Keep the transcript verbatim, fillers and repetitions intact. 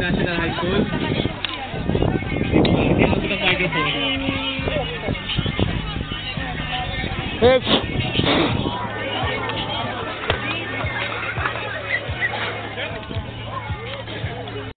National High School. Hindi mo ito microphone. Oops.